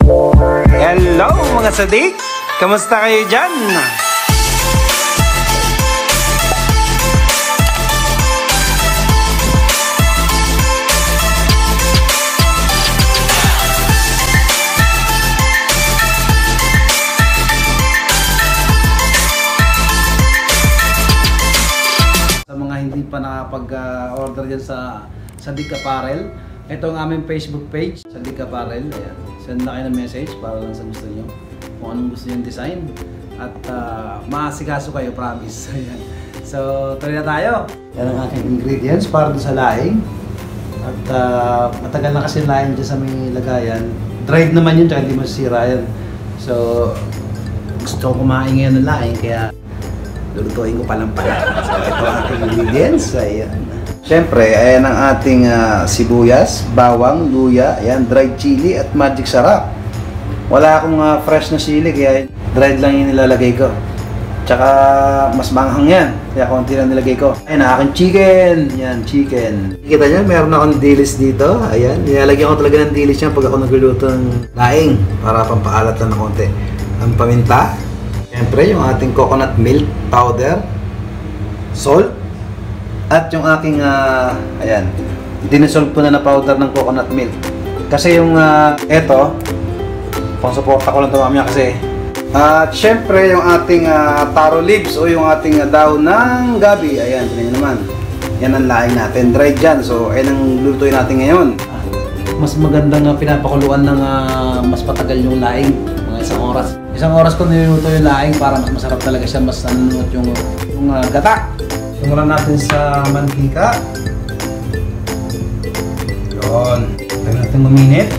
Hello mga sadik! Kamusta kayo dyan? Sa mga hindi pa nakapag-order dyan sa Sadik Apparel, ito ang aming Facebook page, Sadik Apparel. Ayan. Send na kayo ng message para lang sa gusto nyo, kung anong gusto nyo design. At maasikaso kayo, promise. Ayan. So, tuloy na tayo. Yan ang aking ingredients para sa laing. At matagal na kasi laing dyan sa may lagayan. Dried naman yun, tsaka hindi masisira yan. So, gusto ko kumain ngayon ng laing, kaya lulutuin ko palang pala. So, ito ang ating ingredients. Ayan. Siyempre, ayan ang ating sibuyas, bawang, luya, ayan, dried chili at magic sarap. Wala akong fresh na chili, kaya dried lang yung nilalagay ko. Tsaka mas manghang yan, kaya konti lang nilagay ko. Ayan ang aking chicken, yan, chicken. Kita nyo, meron akong dilis dito. Ayan, nilalagyan ko talaga ng dilis yan pag ako nagluluto ng laing para pampaalat lang ng konti. Ang paminta, siyempre yung ating coconut milk powder, salt, at yung aking, ayan, dinisolve ko na powder ng coconut milk. Kasi yung, eto, pang-suporta ko lang ito mamaya kasi. At syempre yung ating taro leaves o yung ating dahon ng gabi. Ayan, tingnan naman. Yan ang laing natin, dried dyan. So, ayan ang lutuin natin ngayon. Mas magandang pinapakuluan ng mas patagal yung laing, mga isang oras. Isang oras ko niluluto yung laing para mas masarap talaga siya, mas nanunod yung gata. Tumulan natin sa mantika. Yun. Tayo natin maminit.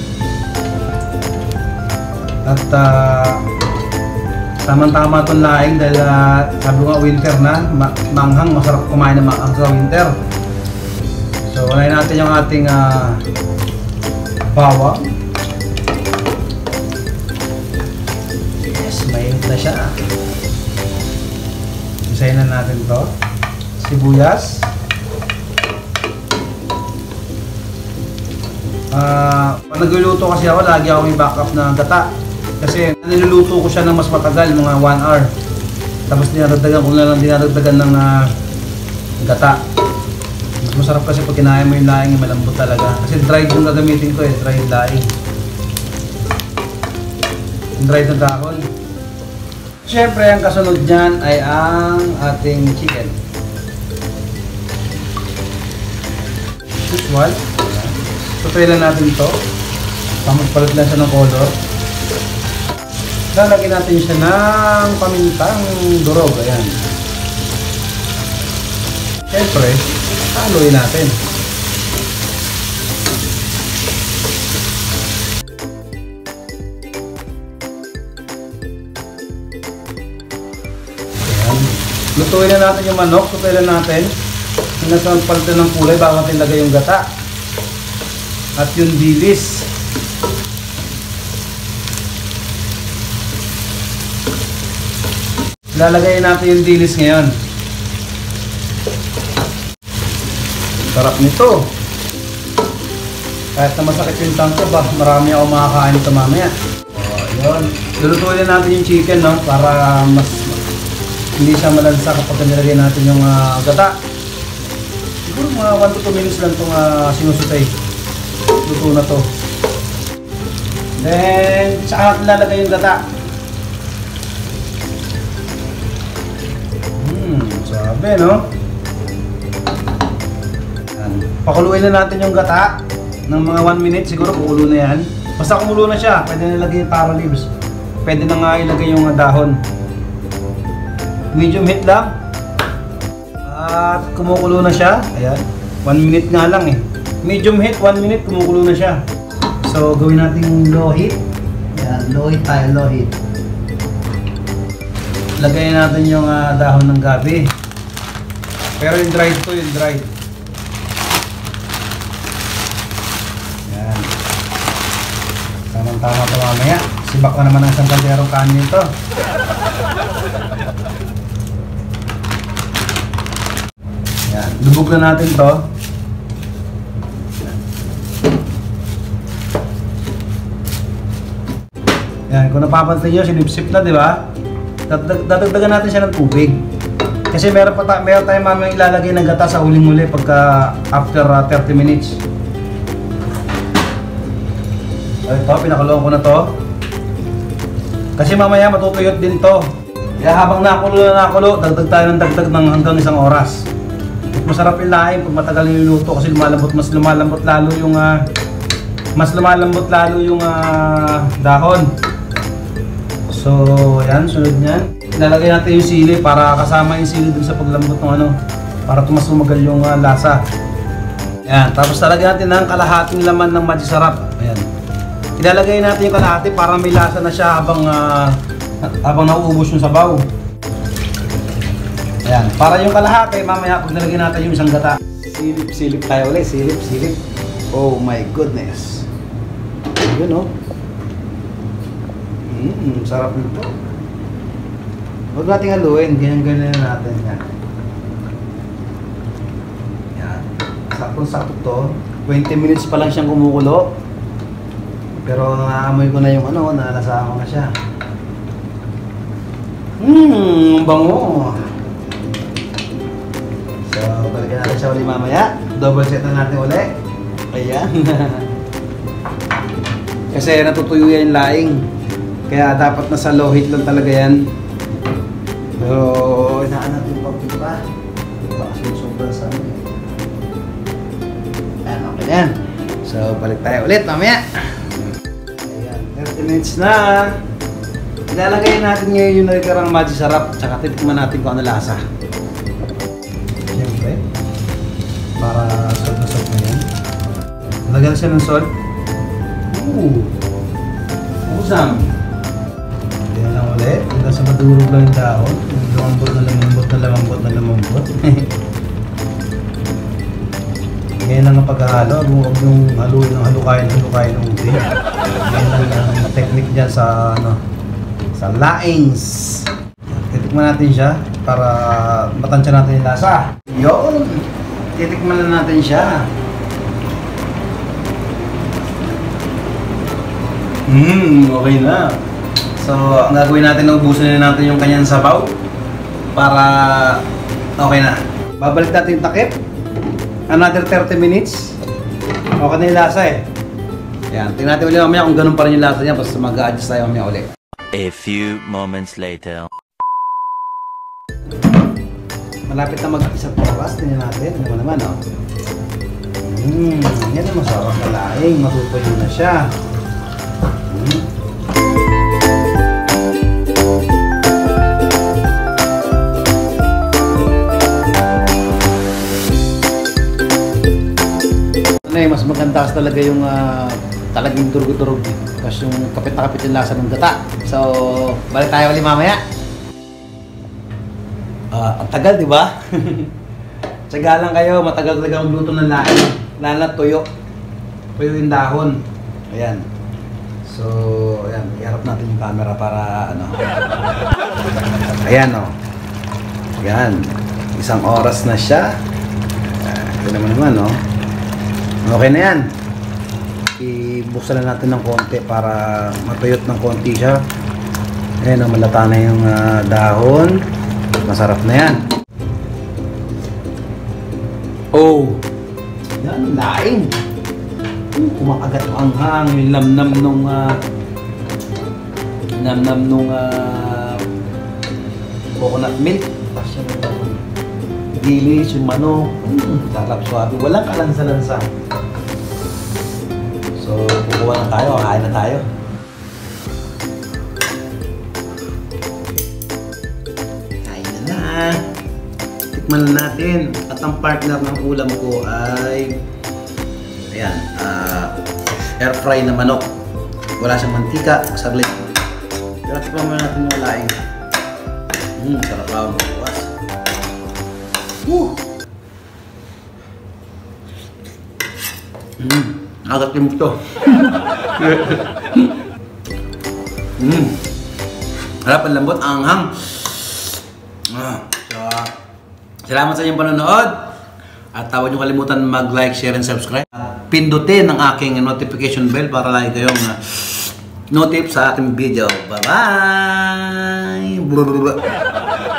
At tamang-tama itong laing dahil sabi nga winter na, manghang, masarap kumain ng manghang sa winter. So, unahin natin yung ating bawang. Yes, mainit na siya. Isayin na natin to. Sibuyas. Pag nagluluto kasi ako, lagi ako may backup na gata. Kasi niluluto ko siya ng mas matagal, mga 1 hour. Tapos dinadagdagan ko na lang ng gata. Mas masarap kasi pag kinain mo yung laing, malambot talaga. Kasi dried yung gagamitin ko dried laing. Yung dried na dahon. Siyempre, ang kasunod dyan ay ang ating chicken. Usual. Tutry lang natin ito. Magpalit lang siya ng color. Lalagyan natin siya ng pamintang durog. Ayan. Siyempre, haluin natin. Ayan. Lutuin na natin yung manok. Lutuin na natin. Hanggang palitan ng kulay bago natin lagay yung gata. At yung dilis. Lalagay natin yung dilis ngayon. Sarap nito. Kahit na masakit yung tangko ba, marami ako makakain ito mamaya. Yun. Lulutuin na natin yung chicken, no? Para mas hindi siya malansa kapag nilagay natin yung gata. Siguro mga 1 to 2 minutes lang itong sinusutay. Luto na to. Then, saka natin lalagay yung gata. Sabi, no? Yan. Pakuluin na natin yung gata ng mga 1 minute. Siguro kukulo na yan. Basta kumulo na siya, pwede na ilagay yung taro leaves. Pwede na nga ilagay yung dahon. Medium heat lang. At kumukulo na siya. Ayan. 1 minute nga lang eh. Medium heat, 1 minute, kumukulo na siya. So, gawin natin low heat. Ayan, low heat tayo, low heat. Lagayin natin yung dahon ng gabi. Pero yung dried to, yung dried. Ayan. Tamang-tama ito mamaya. Sibak ko naman ang isang kalderong kanin ito. Ayan. Lubog na natin to. Yan, kung napapansin nyo, sinipsip na, di ba? Dadagdagan natin siya ng tubig. Kasi meron tayong mamang ilalagay ng gata sa huling-huli pagka after 30 minutes. Ito, pinakulong ko na to. Kasi mamaya matutuyot din to. Kaya habang nakulo, dagdag tayo ng dagdag ng hanggang 1 oras. Masarap yung laing pag matagal yung luto kasi mas lumalambot lalo yung dahon. So, yan, sunod niyan. Ilalagay natin yung sili para kasama yung sili dun sa paglambot ng para mas sumagal yung lasa. Yan, tapos talagyan natin ng kalahating laman ng Magic Sarap. Ayan. Ilalagay natin yung kalahati para may lasa na siya habang nauubos yung sabaw. Ayan, para yung kalahati, mamaya pag nalagyan natin yung isang gata. Silip tayo ulit, silip. Oh my goodness. Yun, oh. Sarap nito. Huwag natin haluin, ganyan natin yan. Yan. Sakto to. 20 minutes pa lang siyang kumukulo. Pero naamoy ko na yung nalasahan ko na siya. Bango. So, balikan natin siya ulit mamaya. Double set na natin ulit. Ayan. Kasi natutuyo yan yung laing. Kaya dapat nasa low heat lang talaga yan. Pero inaan natin yung pag-pit pa. Baka sumusobra sa amin. Ayan, okay yan. So, balik tayo ulit mamaya. Ayan, 30 minutes na. Ilalagay natin ngayon yung nagkarang Magic Sarap. Tsaka titikman natin kung ano lasa. Siyempre, para salt na salt na yan. Lagyan siya ng salt. Usam. Yan lang ulit. Hanggang sa madurog lang yung dahon. Lumambot. Ngayon lang ang paghahalo. Huwag yung haluin ng halukain ng ubi. Ngayon lang ang technique dyan sa sa laings. Titikman natin siya para matansya natin yung lasa. Yun! Titikman na natin siya. Okay na. So, ang gagawin natin, ubusin na natin yung kanyang sabaw para okay na. Babalik natin yung takip. Another 30 minutes. Okay na yung lasa eh. Yan, tingnan natin ulit mamaya kung ganun pa rin yung lasa niya. Basta mag-a-adjust tayo mamaya ulit. A few moments later. Malapit na mag-isang oras. Tingnan natin. Ano naman, oh. Yan ang masarap na laing. Matutuyo na siya. Mas maganda kasi talaga yung talagang durog-durog. Tapos yung kapit na kapit yung lasa ng gata. So, balik tayo ulit mamaya. Ang tagal, di ba? Tsaga lang kayo, matagal talaga magluto ng laing. Lalo na tuyo. Tuyo yung dahon. Ayan. So, ayan, iharap natin yung camera para Ayan, oh. Ayan. 1 oras na siya. Ito naman, oh. Okay na yan. Ibuksan na natin ng konti para matuyot ng konti siya. Ayan, oh, malata na yung dahon. Masarap na yan. Oh! Yan, laing. Kumakagat ang anghang, yung namnam nung coconut milk. Tapos yung gilis, yung manok. Sarap, suabe. Walang kalansa-lansa. So, kukuha na tayo. Kain na tayo. Kain na. Tikman na natin. At ang partner ng ulam ko ay ayan, air fry na manok. Wala siyang mantika, saglit. Pero tikman muna natin yung laing. Sarap lang ang bukas. Agat yung ito. Harap ang lambot, ang anghang. So, salamat sa inyong panonood. At huwag niyo kalimutan mag-like, share, and subscribe. At pindutin ang aking notification bell para lagi kayong notif sa aking video. Bye-bye!